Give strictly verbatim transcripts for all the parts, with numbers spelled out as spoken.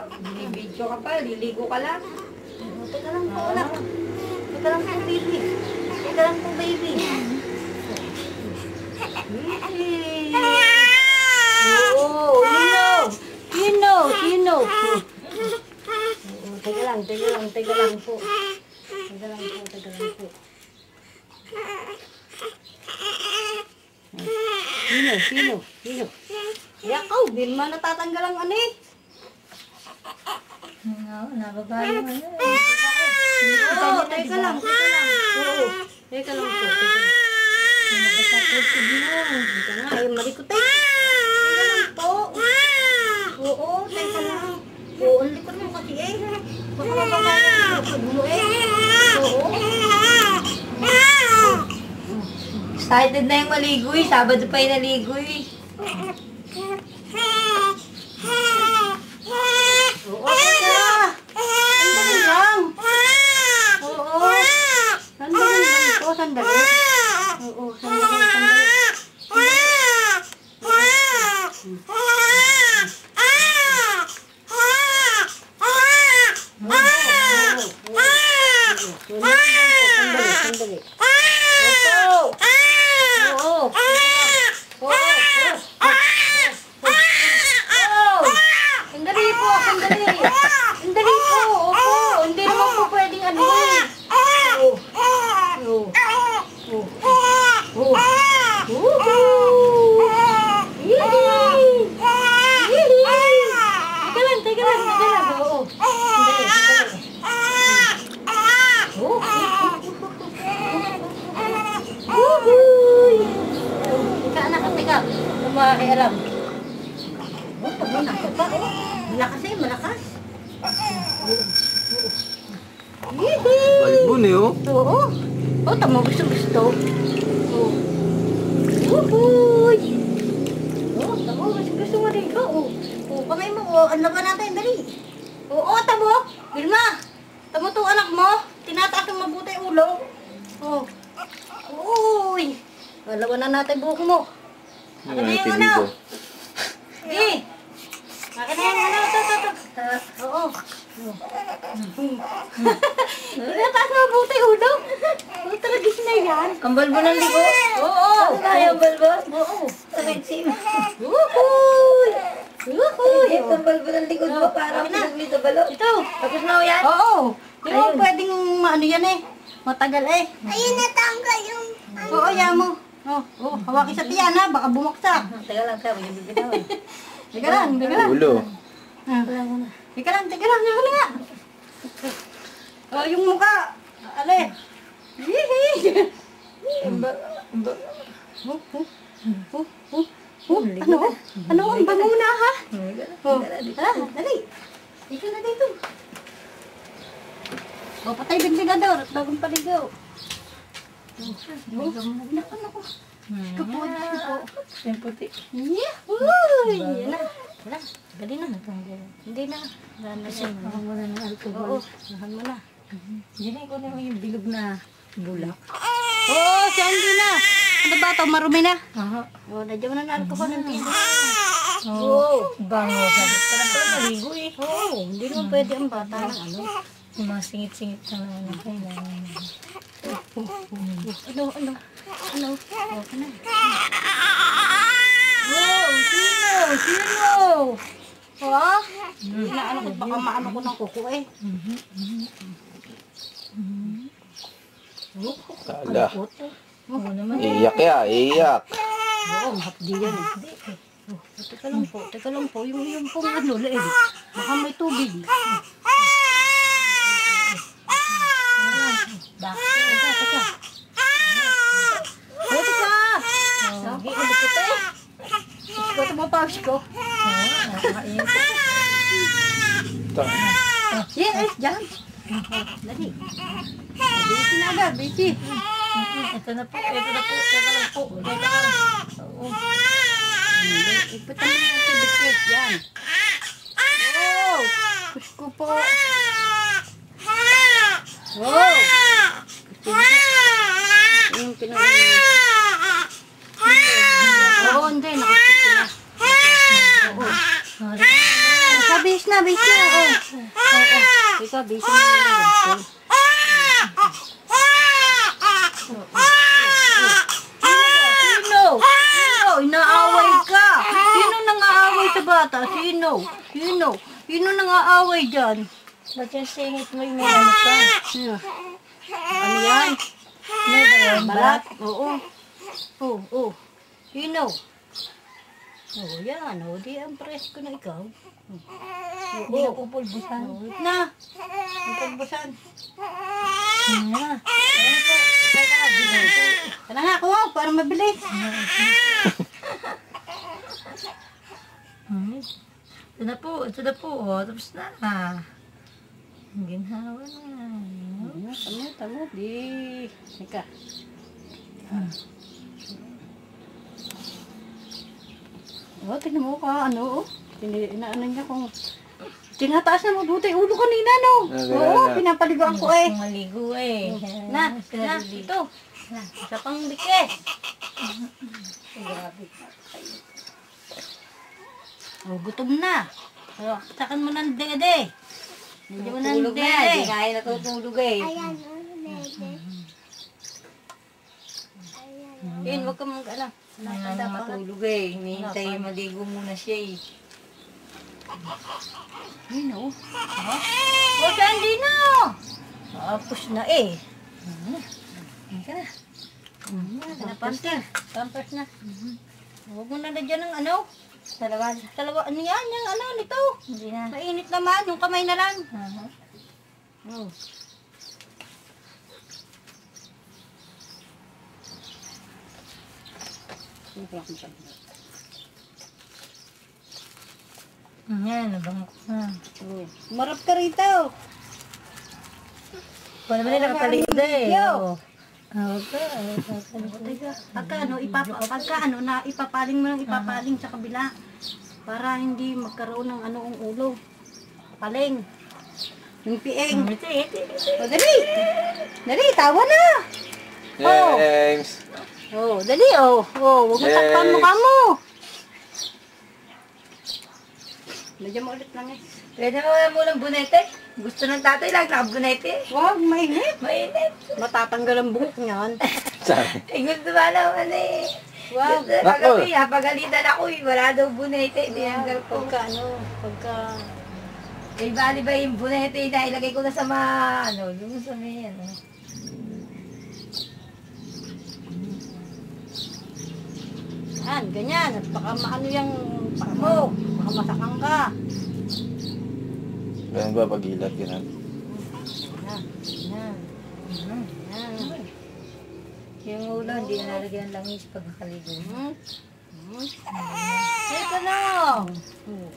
Binibidyo ka pa, liligo ka lang. Oh, teka lang po, anak. Teka lang po, baby. Teka lang po, baby. Oo, sino? Sino? Sino? Oo, teka lang, teka lang, teka lang po. Teka lang po, teka lang po. Sino? Sino? Sino? Yakaw, di naman natatanggal ang ano eh. Oo, nababa yung ano eh. Oo, teka lang, teka lang. Oo, teka lang po, teka lang. Nagkasapos ko din mo. Teka nga, ay malikot eh. Teka lang po. Oo, teka lang. Oo, ang likod mo kasi eh. Baka mababaya ang likod mo eh. Oo. Excited na yung maligoy. Sabado pa yung naligoy. Oo, teka. Sandali lang. Oo. Sandali lang po, sandali. Oo, sandali, sandali. Sandali, sandali. Oo. Oo. Oo. Oo. Sandali po, sandali. Sandali po, opo. Hindi naman po pwedeng ano eh. Oo. Oo. Oo. Oo. Woohoo! Yee! Yee! Teka lang, teka lang, teka lang. Oo. Sandali, sandali. Oo. Woohoo! Teka anak, teka. Lumakialam. Oh, tama na ako pa. Oh. Malakas eh, malakas. Yee! Balbon eh, oh. Oo. Oh, tama gusto gusto. Oh. Woohoo! Oh, tama gusto gusto mo rin ko. Oh. Oh, kamay mo. Oh, ano ba natin? Dali. Oo, oh, tamo. Vilma. Tamo to anak mo. Tinataas ang mabuti ulo. Oh. Uy. Wala na natin buhok mo. Akin na yung ano. Sige. Akin na yung ano. Ito, ito, ito. Oo. Tinataas ang mabuti ulo. Oh, talaga na yan. Ang balbo ng ligo? Oo. Ano ba yung balbo? Oo. Sim. Woohoo! Woohoo! Ito ang balbo ng likod mo. Parang pinagli sa balon. Ito. Tapos na yan? Oo. Di mo Ayun. pwedeng ano yan eh. Matagal eh. Ayun, natanggal yung... Oo, yan mo. Oh, oh, hawaki sa tiyan ha. Baka bumagsak. Teka lang ka, may bibitawan. Teka lang, teka lang. Ulo. Ah. Teka lang, teka lang. Teka lang nga. Oh, yung mukha. Ale. Hihi. Oh, oh, oh, oh. Oh, ano? Ano? Ang bango na ha? Oh, tara, dali. Ikaw na dito. O, patay ventilador at bagong paligaw. Naku, naku. Kapod po. Yung puti. Yahoo! Yan na. Wala. Dali na. Hindi na. Wala na siya. Parang wala ng alcohol. Oo. Lahan mo na. Diyan ko na yung bilog na bulak. Oo, siya hindi na. Ano ba ito? Marumi na. Aha. O, nadyan mo na na alcohol ng tindi. Oo. Bango. Sabi ka lang pala maligo eh. Oo, hindi naman pwede ang bata ng ano. Yung mga singit-singit na naman ang kailangan. Ano, ano? Ano? O, ano? Wow, sino? Sino? Ha? Inaano ko, baka maano ko ng kuko eh. Kala. Oo naman. Iyak ya, iyak. Oo, hapdi yan eh. Hindi eh. Oh, teka lang po, teka lang po. Yung, yung pong ano, leeg. Baka may tubig. Bakit? Teka, teka. Oh, teka! Lagi, ulit ito eh. Ito ito mo paus ko. Oo, nakakain. Yan, eh, dyan. Dali. Busy na agad, busy. Ito na po, ito na po. Teka lang po. Teka lang. Oo. Iputan mo yung tubig ko. Yan. Oh! Push ko po. Wow! Yung pinag- Oo, hindi. Nakapit ko na. Oo. Sabi, base na, base na. Oh. Oh, oh. Ikaw, base na lang. Oh. Sino? Sino? Inaaway ka. Sino nang-aaway sa bata? Sino? Sino? Sino nang-aaway dyan? Ba't yung singit mo yung may ano ka? Sino? Ano yan? Ano ba yan? Balat? Oo. Oo, oo. Sino? Oo, yan. O, di ang presko na ikaw. Hindi na pupulbusan. Oo, na. Ang pagbusan. Ano na? Ano po? Teka, bilhin po. Tara nga, kuha, para mabilis. Hmm. Ito na po, ito na po. Oh, tapos na. Ang ginhawa na. Tama, tama, tama. Di. Ika. Oh, tingnan mo ka, ano, oh. Tini, inaano niya kung... Tinataas na mabuti ulo kanina, no? Ah, ganun Oo, na. pinapaliguan ko eh. Gusto maligo eh. Na, na, ito. Na, isa pang bikes. Grabe. Oh, gutom na. Oh, takan mo ng dede. Hindi mo ng Tulog na yan. Hindi dede. kaya natutulog eh. Ayan, oh, Nede. Yun, huwag ka mong ano. Kaya na matulog eh. Hinihintay maligo muna siya eh. Yun, oh. Ha? O, Sandy na. Tapos na eh. Hindi ka na. Pampers na. Pampers na. Huwag mo na na dyan ng ano. Dalawa. Talawa, ano yan? Yung ano nito. Hindi na. Mainit naman. Yung kamay na lang. Aha. Oh. Yan, nabango ko na. Oh. Marap ka rito. Wala naman nila katalida eh. Yo. Oo. Ah, wag ka. Ah, Teka, pagka ano, ipapa, pagka ano, na ipapaling mo lang ipapaling sa kabila. Para hindi magkaroon ng ano ang ulo. Paling. Yung pieng. Ito, ito, ito. O, dali. Dali, tawa na. Oh. James! Oh, dali, oh. Oh, huwag mo takpan mukha mo. Lagyan mo ulit lang eh. Pwede mo na muna bunete. Gusto ng tatay lang, nakabunete. Wag, mainit. Mainit. Matatanggal ang buhok niyan. Sabi. Eh, gusto ba naman eh. Wag. Gusto na kagabi, ha? Pagalitan ako eh. Wala daw bunete. Tinanggal ko. Pagka ano, pagka... Eh, bali ba yung bunete na ilagay ko na sa mga, ano, yung sa may, ano. Yan, ganyan. At baka maano yung paa mo. Baka masakang ka. Ganun ba pag-ilat, ganun? Yan, yan. Yan. Yung ulo, hindi na nalagyan ng langis pag nakaligo. Hmm? Hmm? Ito na. Oh.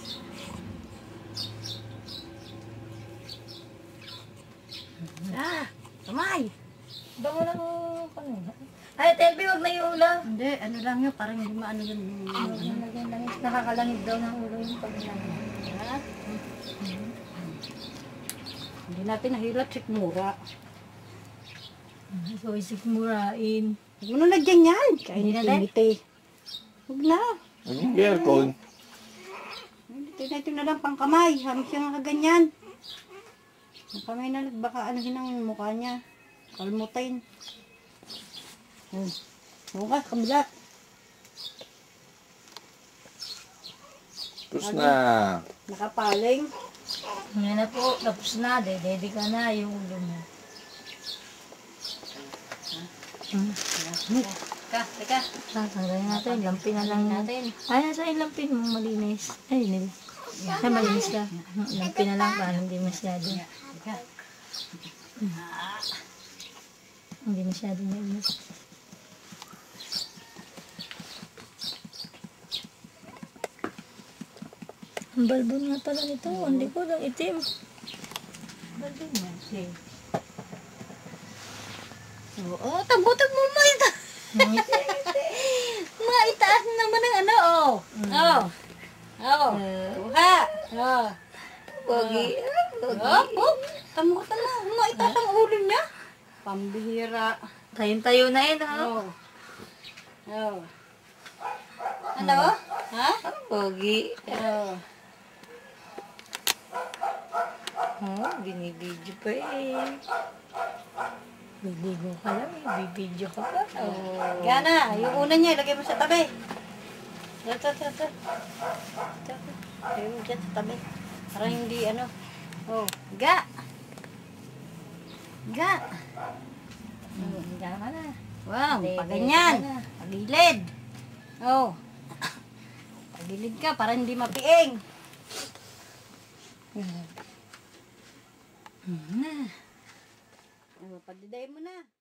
Ah, kamay. Bango na ko kanina. Ay, Telby, wag na yung ulo. Hindi, ano lang yun. Parang hindi maano yun. Ano, nalagyan ng langis. Nakakalangid daw ng ulo yung pag Ha? Hindi natin nahilat sikmura. So, isikmurain. Huwag mo na lagyan yan. Hindi na, Kainit eh. Huwag na. Ano yung aircon? Ito na lang pang kamay. Halos yung kaganyan. Ang kamay na lang. Baka anuhin ang mukha niya. Kalmutin. Oh. Oo ka, kabila. Tapos na. Nakapaling. Ngayon na po, tapos na. Dede ka na yung ulo mo. Teka, teka. Tatanggalin natin. Lampin na lang natin. Ay, nasa yung lampin mo malinis. Ay, nil. Ay, malinis ka. Lampin na lang para hindi masyado. Teka. Hindi masyado mainit. Ang balbon nga pala nito. Ang likod, ang itim. Balbon yan, si. Oo, tagbo-tag mo mo ito. Ang itim. Mga itaas naman ng ano, oh. Oh. Oh. Kuha. Oh. Pogi. Oh, oh. Tamo ka na. Mga itaas ang ulo niya. Pambihira. Tayong-tayo na yun, ha? Oh. Oh. Ano? Ha? Ang pogi. Oh. Oh, binibidyo pa eh. Biligo ka lang eh. Bibidyo ka pa. Oh. Gana, yung una niya, ilagay mo sa tabi. Ito, ito, ito. Ito, ilagay mo dyan sa tabi. Para hindi ano. Oh, ga. Ga. Hmm, Diyan ka na. Wow, Dede pag ganyan. ka na. Pagilid. Oh. Pagilid ka para hindi mapiing. Hmm. Oh, pagdiday mo na.